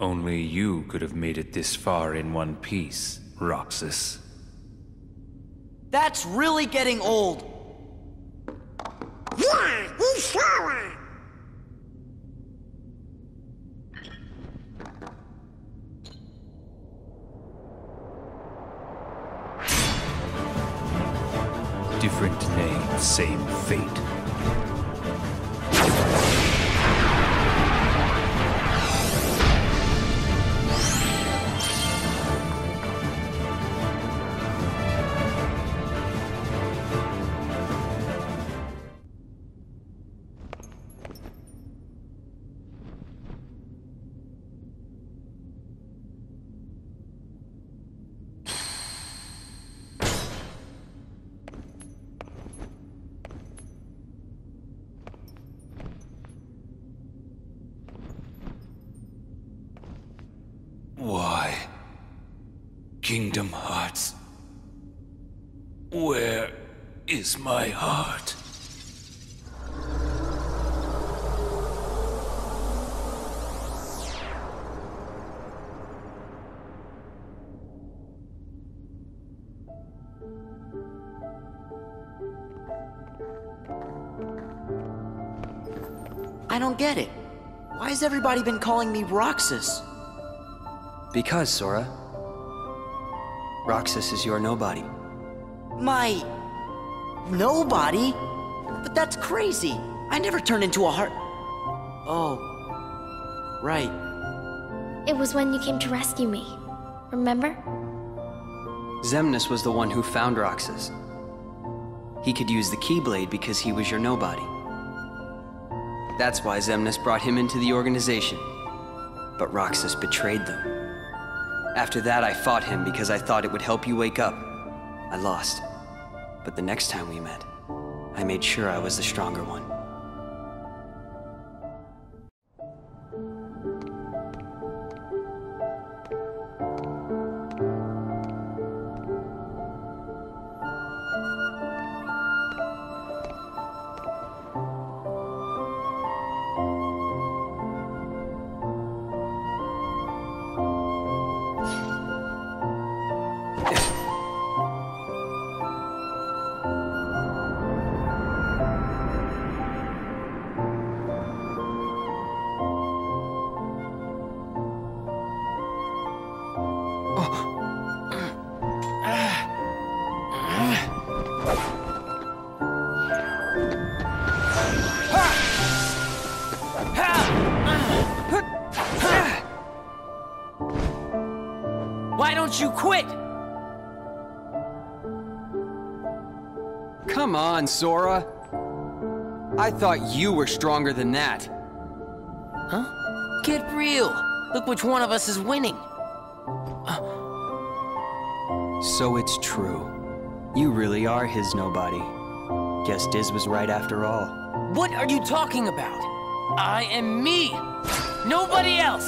Only you could have made it this far in one piece, Roxas. That's really getting old. Yeah, you sure. Different name, same fate. Why? Kingdom Hearts. Where is my heart? I don't get it. Why has everybody been calling me Roxas? Because, Sora. Roxas is your nobody. My... nobody? But that's crazy. I never turned into a heart... Oh. Right. It was when you came to rescue me. Remember? Xemnas was the one who found Roxas. He could use the Keyblade because he was your nobody. That's why Xemnas brought him into the organization. But Roxas betrayed them. After that, I fought him because I thought it would help you wake up. I lost. But the next time we met, I made sure I was the stronger one. Why don't you quit? Come on, Sora. I thought you were stronger than that. Huh? Get real. Look which one of us is winning. So it's true. You really are his nobody. Guess Diz was right after all. What are you talking about? I am me. Nobody else.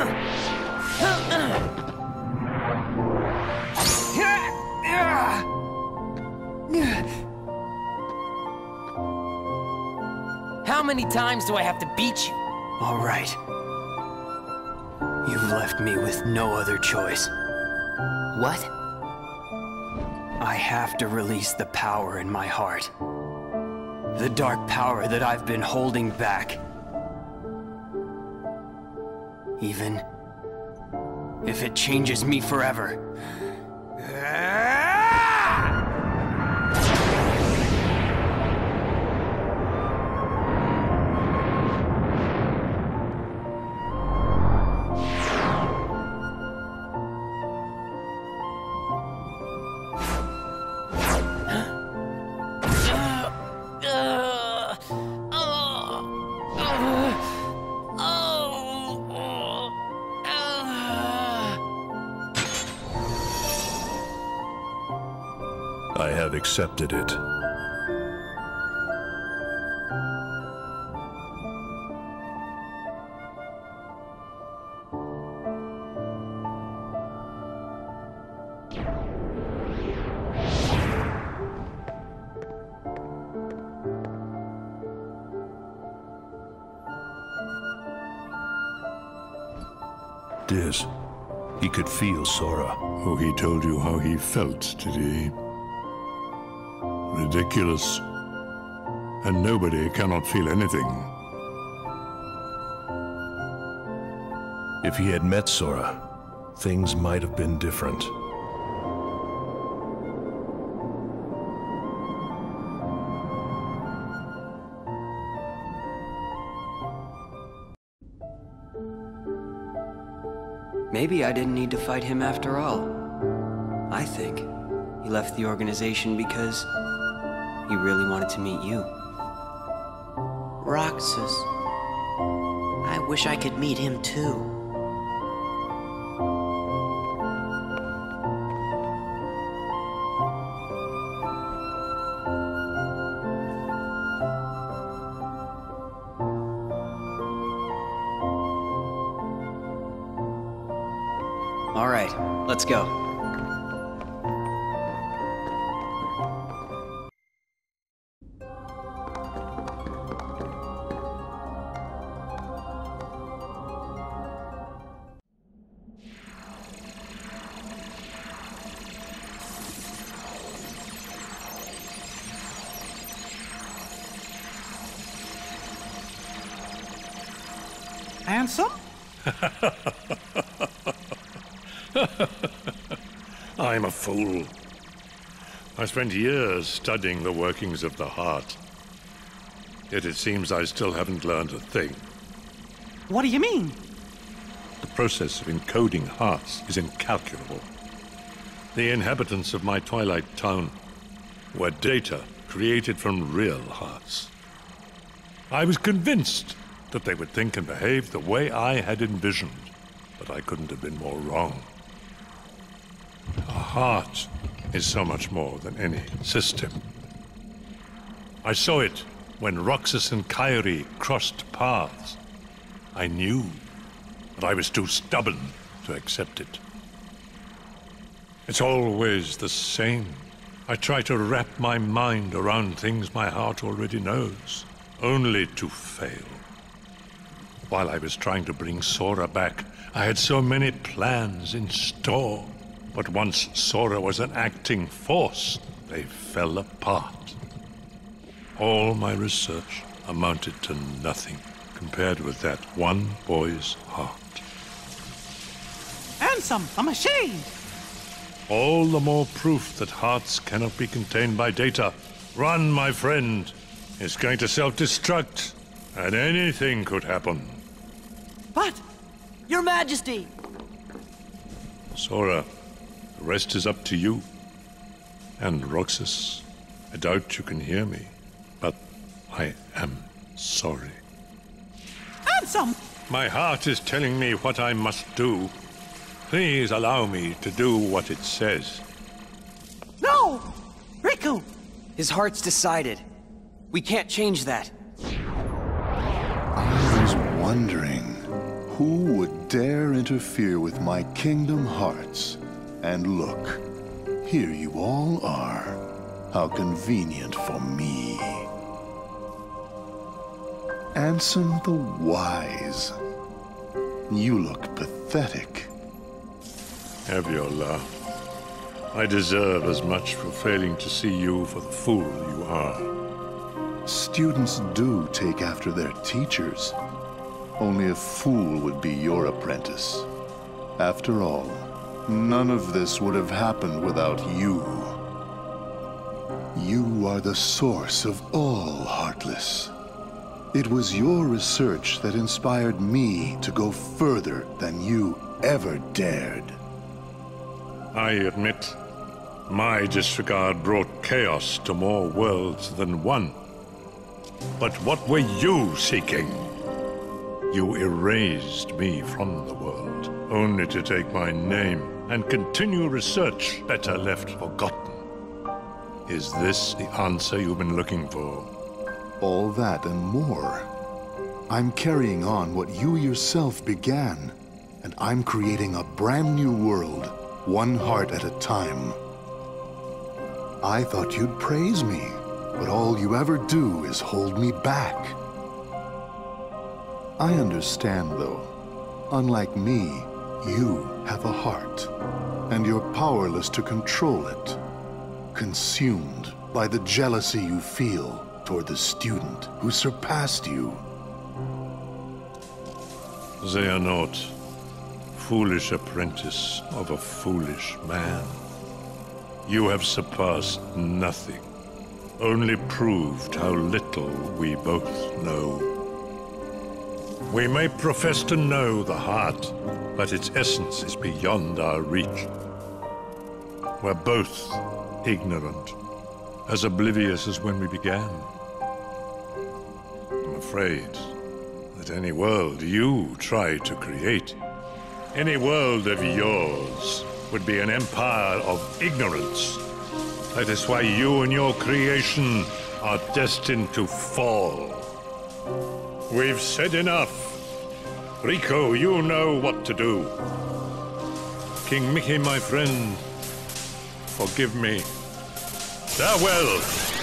How many times do I have to beat you? All right. You've left me with no other choice. What? I have to release the power in my heart. The dark power that I've been holding back. Even if it changes me forever. I have accepted it. fact is, he could feel Sora. Oh, he told you how he felt, did he? Ridiculous. And nobody cannot feel anything. If he had met Sora, things might have been different. Maybe I didn't need to fight him after all. I think he left the organization because he really wanted to meet you. Roxas. I wish I could meet him too. All right, let's go. Handsome? I'm a fool. I spent years studying the workings of the heart. Yet it seems I still haven't learned a thing. What do you mean? The process of encoding hearts is incalculable. The inhabitants of my Twilight town were data created from real hearts. I was convinced that they would think and behave the way I had envisioned, but I couldn't have been more wrong. A heart is so much more than any system. I saw it when Roxas and Kairi crossed paths. I knew, but I was too stubborn to accept it. It's always the same. I try to wrap my mind around things my heart already knows, only to fail. While I was trying to bring Sora back, I had so many plans in store. But once Sora was an acting force, they fell apart. All my research amounted to nothing compared with that one boy's heart. Handsome, I'm ashamed. All the more proof that hearts cannot be contained by data. Run, my friend. It's going to self-destruct, and anything could happen. But, Your Majesty! Sora, the rest is up to you. And Roxas, I doubt you can hear me, but I am sorry. Handsome! My heart is telling me what I must do. Please allow me to do what it says. No! Riku! His heart's decided. We can't change that. I was wondering who would dare interfere with my kingdom hearts. And look, here you all are. How convenient for me. Ansem the Wise. You look pathetic. Have your laugh. I deserve as much for failing to see you for the fool you are. Students do take after their teachers. Only a fool would be your apprentice. After all, none of this would have happened without you. You are the source of all Heartless. It was your research that inspired me to go further than you ever dared. I admit, my disregard brought chaos to more worlds than one. But what were you seeking? You erased me from the world, only to take my name and continue research better left forgotten. Is this the answer you've been looking for? All that and more. I'm carrying on what you yourself began, and I'm creating a brand new world, one heart at a time. I thought you'd praise me, but all you ever do is hold me back. I understand, though. Unlike me, You have a heart, and you're powerless to control it. Consumed by the jealousy you feel toward the student who surpassed you. Xehanort, foolish apprentice of a foolish man. You have surpassed nothing, only proved how little we both know. We may profess to know the heart, but its essence is beyond our reach. We're both ignorant, as oblivious as when we began. I'm afraid that any world you try to create, any world of yours, would be an empire of ignorance. That is why you and your creation are destined to fall. We've said enough. Riku, you know what to do. King Mickey, my friend, forgive me. Farewell!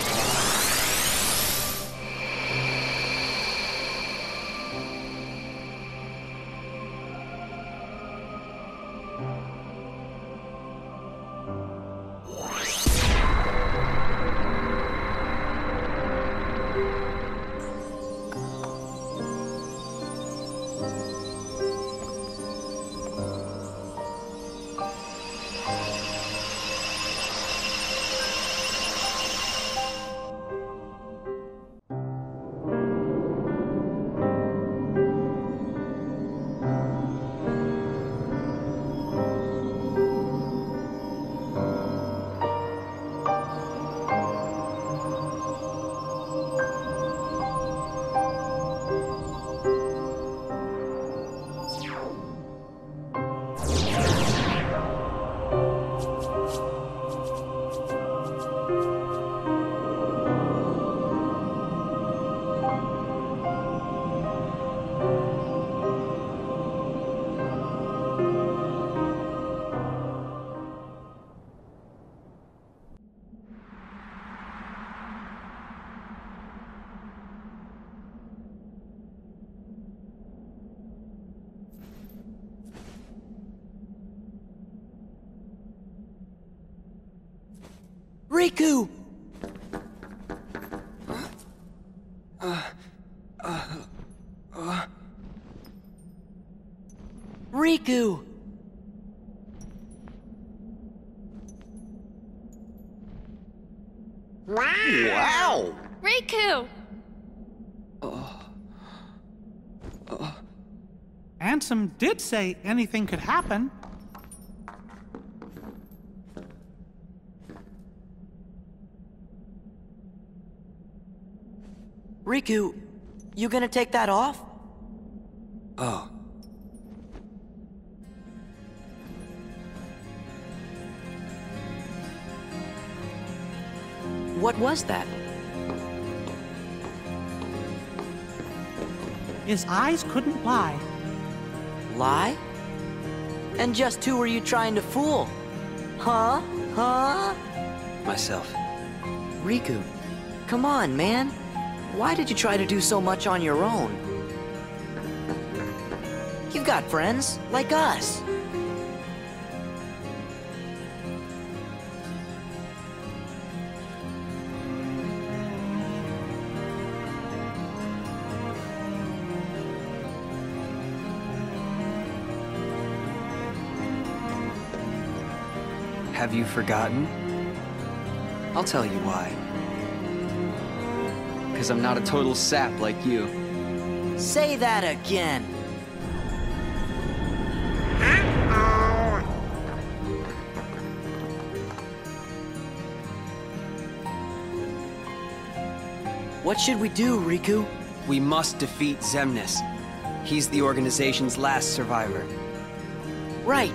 Riku! Riku! Wow! Riku! Ansem did say anything could happen. Riku, you gonna take that off? Oh. What was that? His eyes couldn't lie. Lie? And just who were you trying to fool? Huh? Huh? Myself. Riku, come on, man. Why did you try to do so much on your own? You've got friends, like us. Have you forgotten? I'll tell you why. Because I'm not a total sap like you. Say that again. What should we do, Riku? We must defeat Xemnas. He's the organization's last survivor. Right.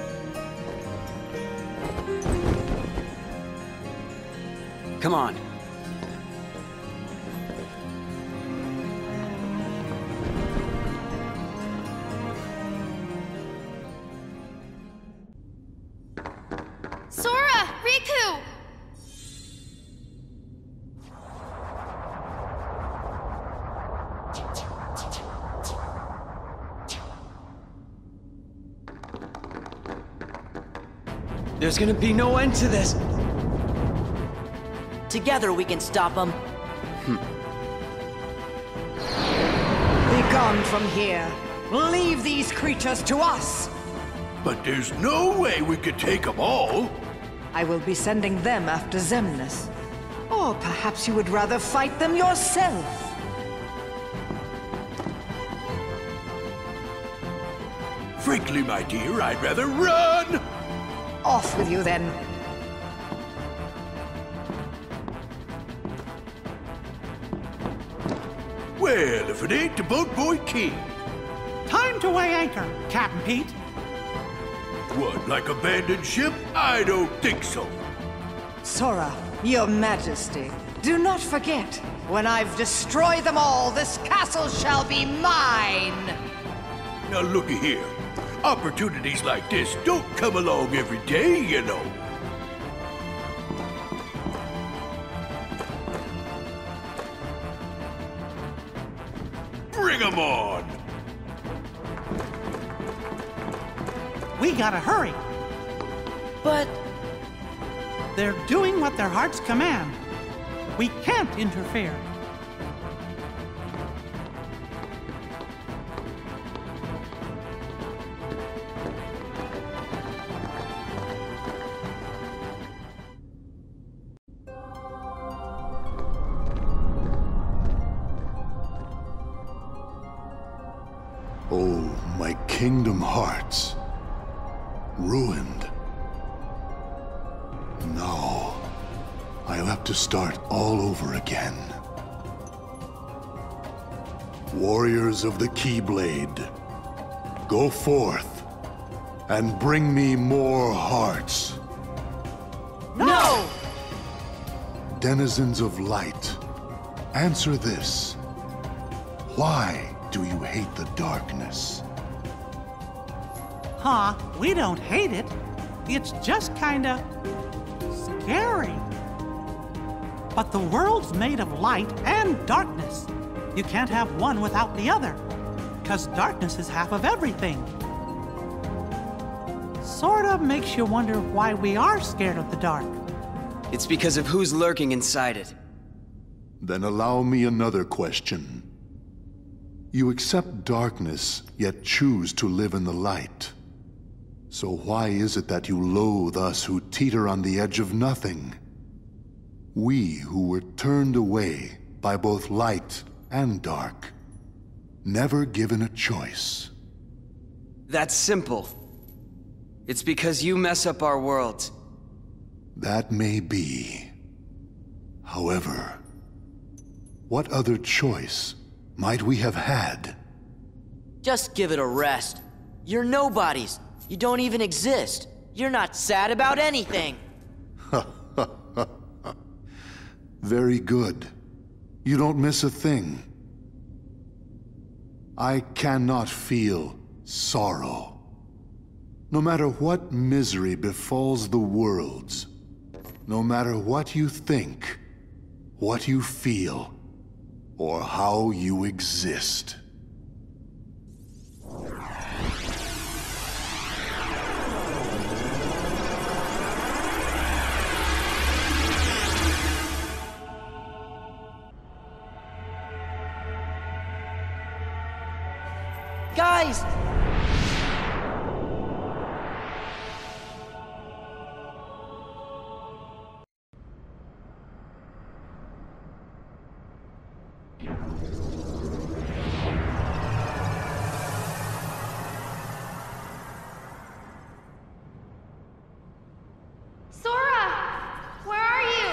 Come on. Sora! Riku! There's gonna be no end to this. Together we can stop them. Be gone from here. Leave these creatures to us. But there's no way we could take them all. I will be sending them after Xemnas. Or perhaps you would rather fight them yourself. Frankly, my dear, I'd rather run! Off with you then. Well, if it ain't the Boat Boy King. Time to weigh anchor, Captain Pete. What, like abandoned ship? I don't think so. Sora, your majesty, do not forget, when I've destroyed them all, this castle shall be mine! Now looky here. Opportunities like this don't come along every day, you know. Bring 'em on! We gotta hurry. But they're doing what their hearts command. We can't interfere. Oh, my Kingdom Hearts. Ruined. No. I'll have to start all over again. Warriors of the Keyblade, go forth and bring me more hearts. no! Denizens of light, answer this. Why do you hate the darkness? Huh, we don't hate it. It's just kinda scary. But the world's made of light and darkness. You can't have one without the other, 'cause darkness is half of everything. Sorta makes you wonder why we are scared of the dark. It's because of who's lurking inside it. Then allow me another question. You accept darkness, yet choose to live in the light. So why is it that you loathe us who teeter on the edge of nothing? We who were turned away by both light and dark, never given a choice. That's simple. It's because you mess up our world. That may be. However, what other choice might we have had? Just give it a rest. You're nobodies. You don't even exist. You're not sad about anything. Very good. You don't miss a thing. I cannot feel sorrow. No matter what misery befalls the worlds, no matter what you think, what you feel, or how you exist. Guys! Sora! Where are you?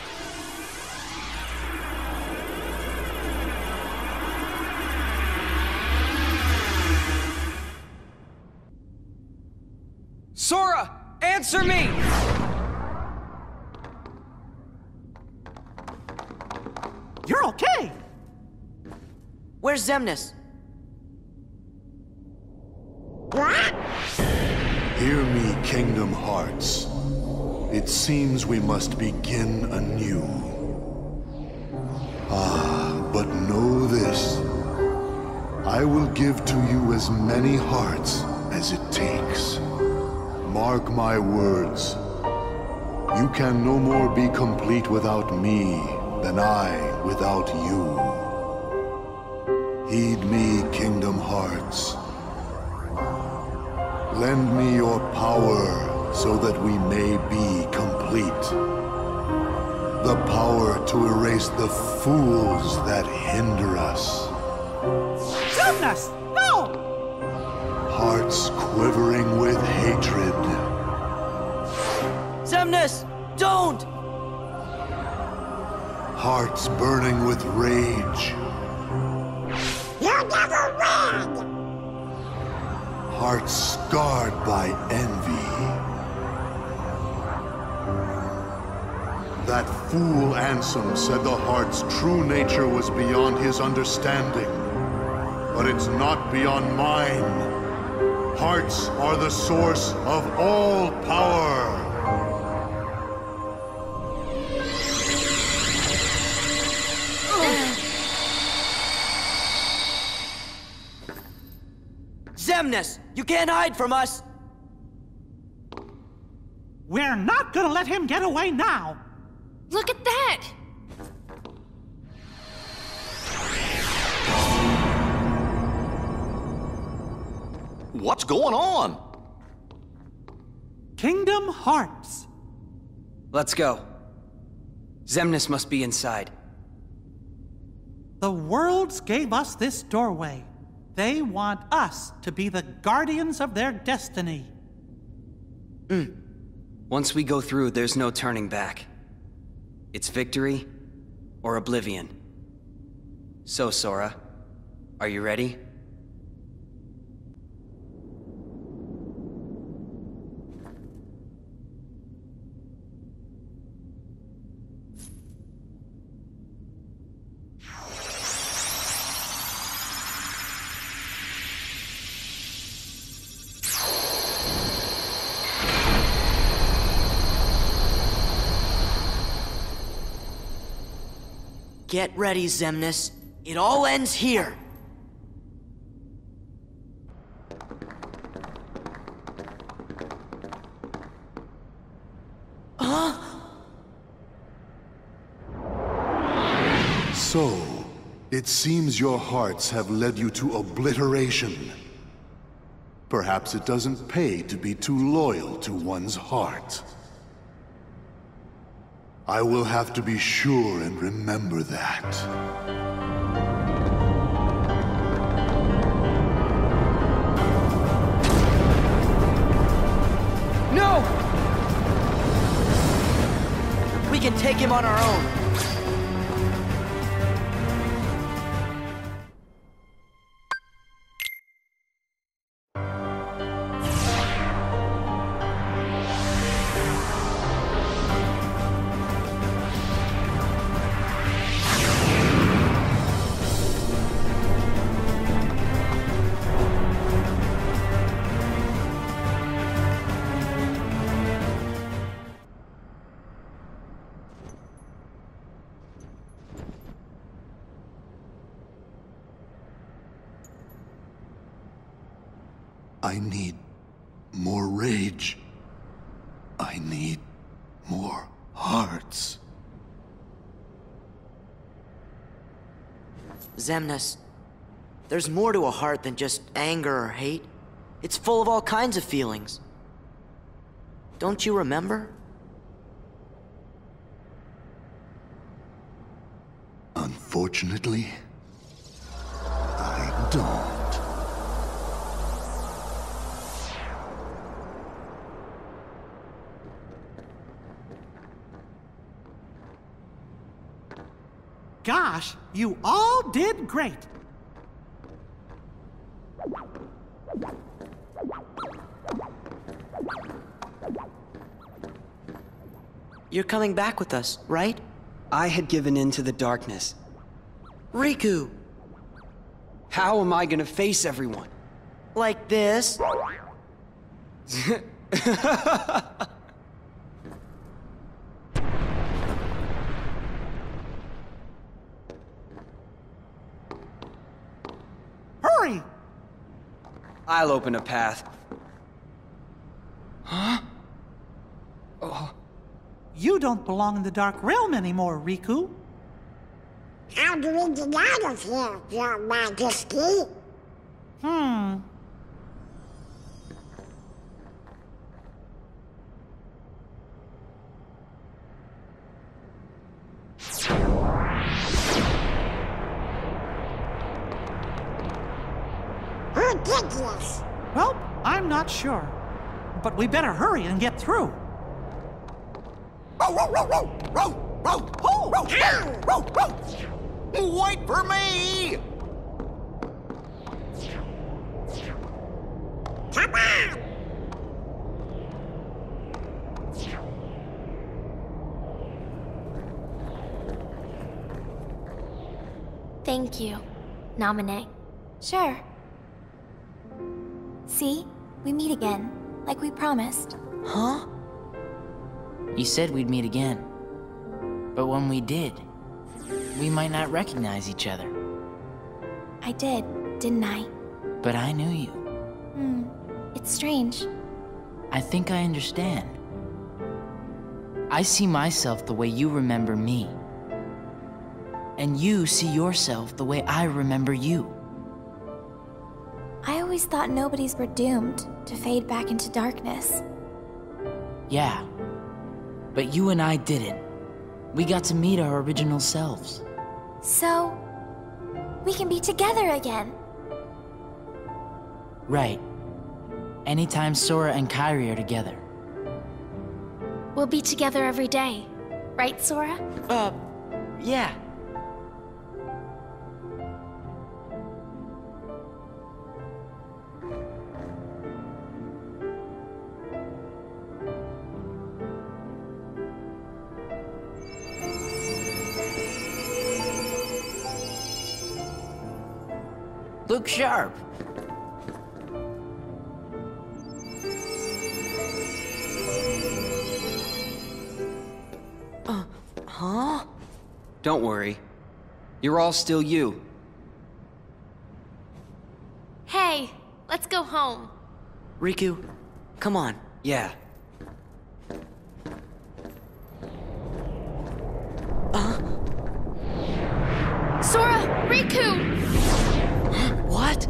Sora! Answer me! You're okay! Where's Xemnas? Hear me, Kingdom Hearts. It seems we must begin anew. But know this. I will give to you as many hearts as it takes. Mark my words. You can no more be complete without me than I without you. Heed me, Kingdom Hearts. Lend me your power so that we may be complete. The power to erase the fools that hinder us. Xemnas, no! Hearts quivering with hatred. Xemnas, don't! Hearts burning with rage. You never win! Hearts scarred by envy. That fool Ansem said the heart's true nature was beyond his understanding. But it's not beyond mine. Hearts are the source of all power. Xemnas, you can't hide from us! We're not gonna let him get away now! Look at that! What's going on? Kingdom Hearts. Let's go. Xemnas must be inside. The worlds gave us this doorway. They want us to be the guardians of their destiny. Once we go through, there's no turning back. It's victory or oblivion. So, Sora, are you ready? Get ready, Xemnas. It all ends here. Huh? So, it seems your hearts have led you to obliteration. Perhaps it doesn't pay to be too loyal to one's heart. I will have to be sure and remember that. No! We can take him on our own. I need more rage. I need more hearts. Xemnas, there's more to a heart than just anger or hate. It's full of all kinds of feelings. Don't you remember? Unfortunately, I don't. Gosh, you all did great. You're coming back with us, right? I had given in to the darkness. Riku! How am I gonna face everyone? Like this? Hurry! I'll open a path. Huh? You don't belong in the Dark Realm anymore, Riku. How do we get out of here, Your Majesty? Who did this? Well, I'm not sure. But we better hurry and get through. Wait for me! Come on! Thank you, Naminé. Sure. See? We meet again, like we promised. Huh? You said we'd meet again. But when we did, we might not recognize each other. I did, didn't I? But I knew you. It's strange. I think I understand. I see myself the way you remember me. And you see yourself the way I remember you. I always thought nobodies were doomed to fade back into darkness. Yeah. But you and I didn't. We got to meet our original selves. So, we can be together again. Right. Anytime Sora and Kairi are together. We'll be together every day. Right, Sora? Yeah. Look sharp. Huh? Don't worry. You're all still you. Hey, let's go home. Riku, come on. Yeah. Sora! Riku! What?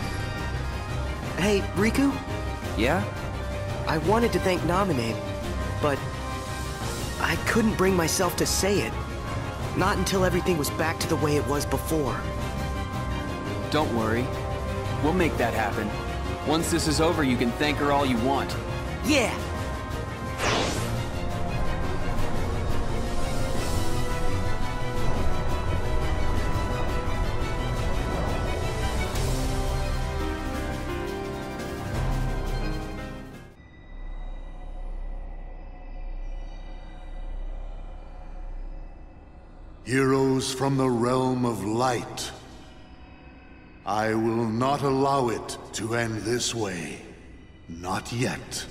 Hey, Riku? Yeah? I wanted to thank Naminé, but I couldn't bring myself to say it. Not until everything was back to the way it was before. Don't worry. We'll make that happen. Once this is over, you can thank her all you want. Yeah! Heroes from the realm of light. I will not allow it to end this way. Not yet.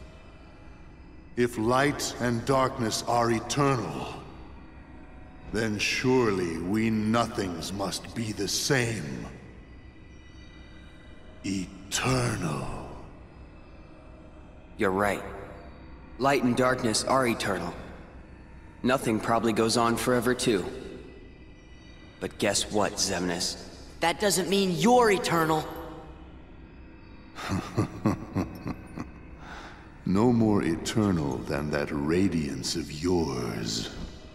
If light and darkness are eternal, then surely we nothings must be the same. Eternal. You're right. Light and darkness are eternal. Nothing probably goes on forever too. But guess what, Xemnas? That doesn't mean you're eternal. No more eternal than that radiance of yours.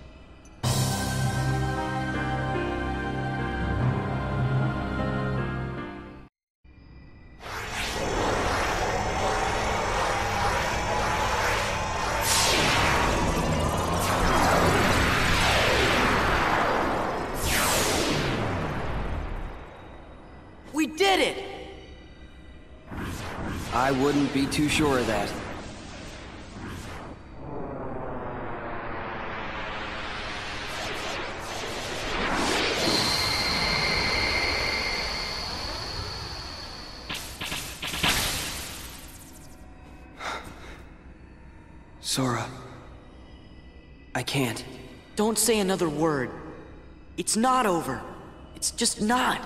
We did it! I wouldn't be too sure of that. Sora. I can't. Don't say another word. It's not over. It's just not.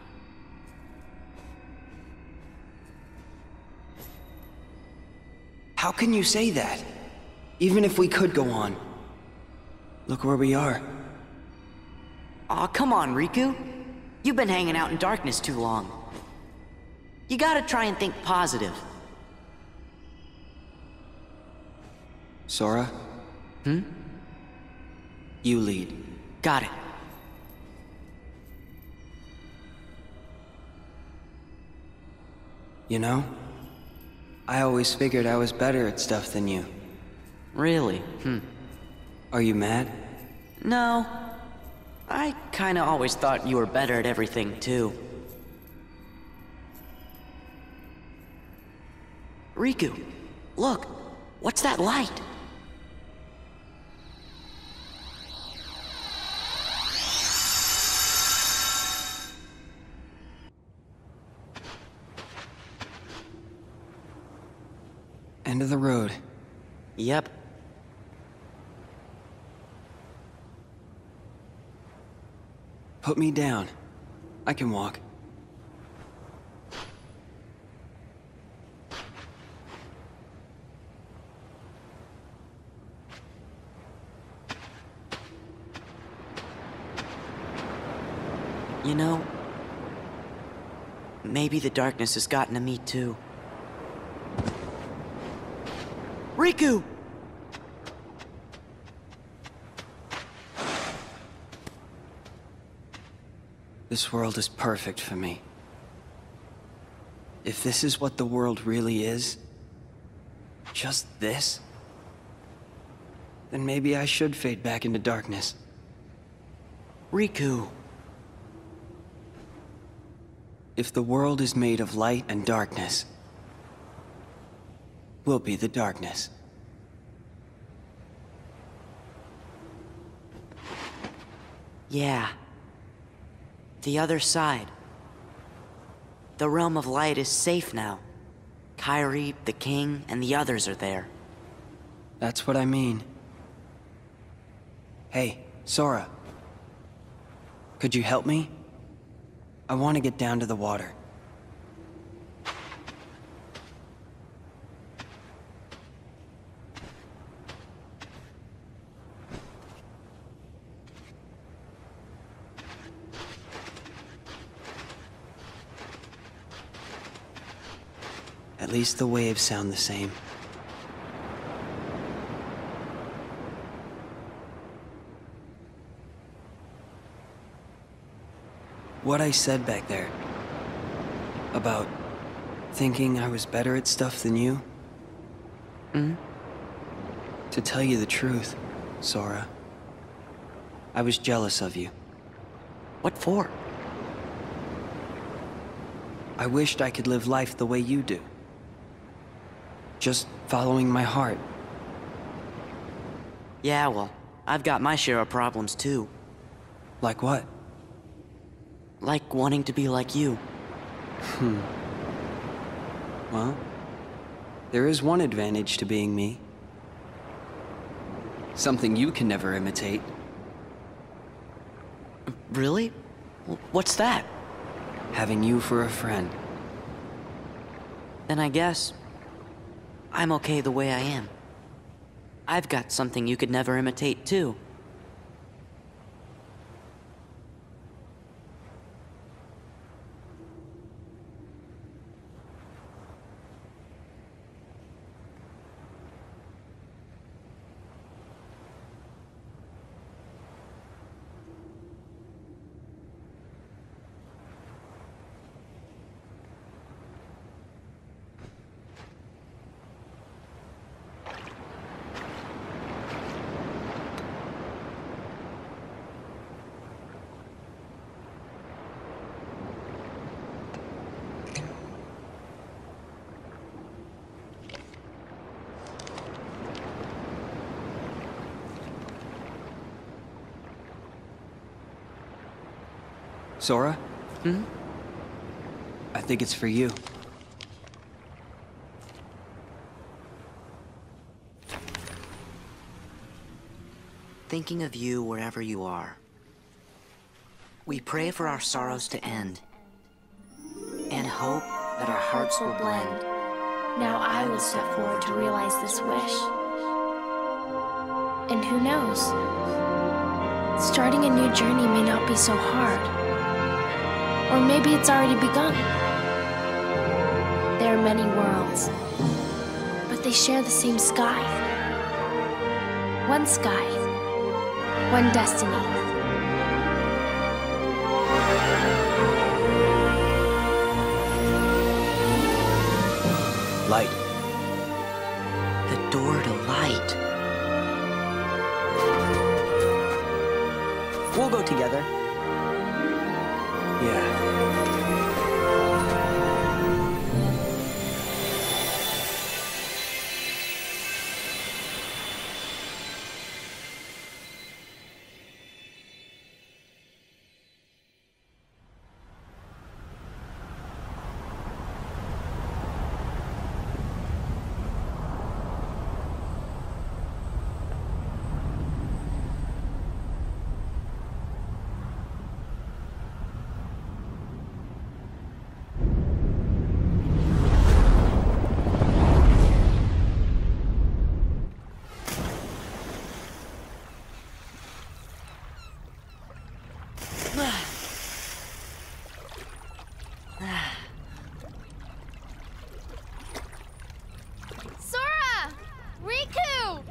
How can you say that? Even if we could go on. Look where we are. Aw, come on, Riku. You've been hanging out in darkness too long. You gotta try and think positive. Sora? You lead. Got it. You know, I always figured I was better at stuff than you. Really? Are you mad? No. I kinda always thought you were better at everything, too. Riku, look. What's that light? End of the road. Yep. Put me down. I can walk. You know, maybe the darkness has gotten to me too. Riku! This world is perfect for me. If this is what the world really is, just this, then maybe I should fade back into darkness. Riku. If the world is made of light and darkness, we'll be the darkness. Yeah. The other side. The realm of light is safe now. Kairi, the king, and the others are there. That's what I mean. Hey, Sora. Could you help me? I want to get down to the water. At least the waves sound the same. What I said back there about thinking I was better at stuff than you? To tell you the truth, Sora, I was jealous of you. What for? I wished I could live life the way you do. Just following my heart. Yeah, well, I've got my share of problems too. Like what? Like wanting to be like you. Well, there is one advantage to being me. Something you can never imitate. Really? What's that? Having you for a friend. Then I guess I'm okay the way I am. I've got something you could never imitate too. Sora? I think it's for you. Thinking of you wherever you are. We pray for our sorrows to end, and hope that our hearts will blend. Now I will step forward to realize this wish. And who knows? Starting a new journey may not be so hard. Or maybe it's already begun. There are many worlds, but they share the same sky. One sky, one destiny. Light. The door to light. We'll go together. Yeah. Sora! Riku!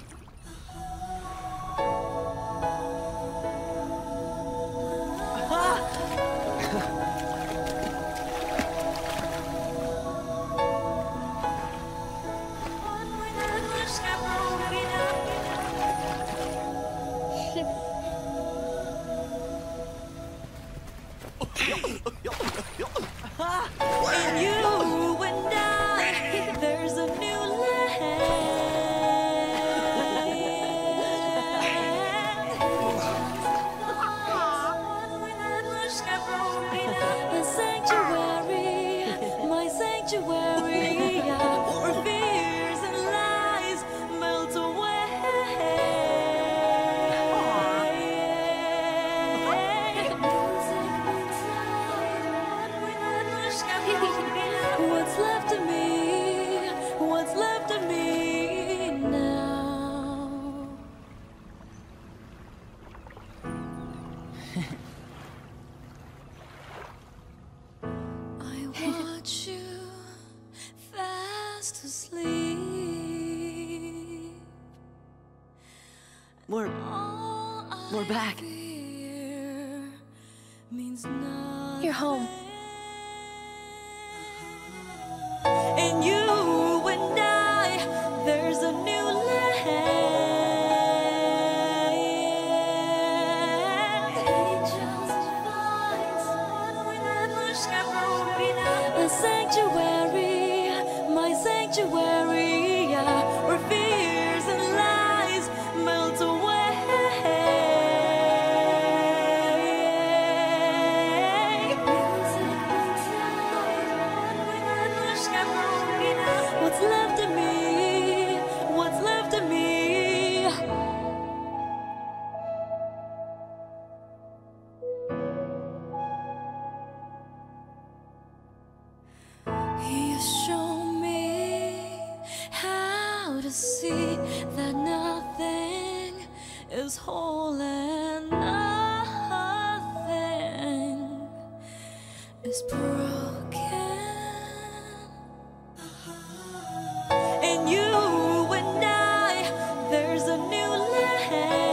And you and I, there's a new land. The sanctuary, my sanctuary, where fears and lies melt away. What's left of me? What's left of me now? I watch you fast asleep. We're back. Means nothing. You're home. And you and I, there's a new land. A sanctuary, my sanctuary, where fears and lies melt away. What's left of me? What's left of me? You show me how to see that nothing is whole and nothing is broken. And you and I, there's a new land.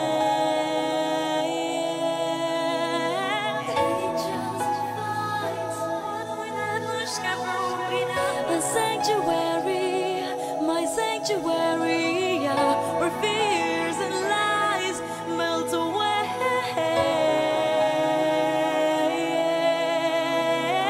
A sanctuary, my sanctuary, where fears and lies melt away.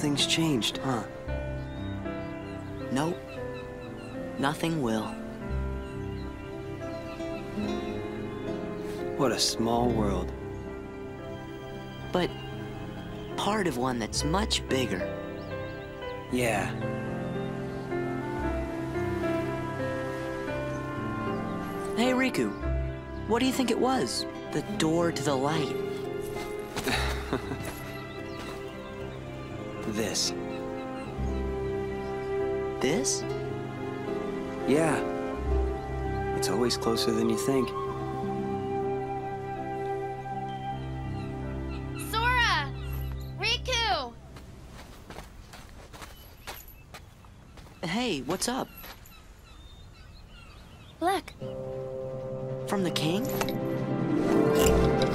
nothing's changed, huh? Nope. Nothing will. What a small world. But part of one that's much bigger. Yeah. Hey, Riku. What do you think it was? The door to the light. This. This? Yeah. It's always closer than you think. Sora! Riku! Hey, what's up? Look. From the king?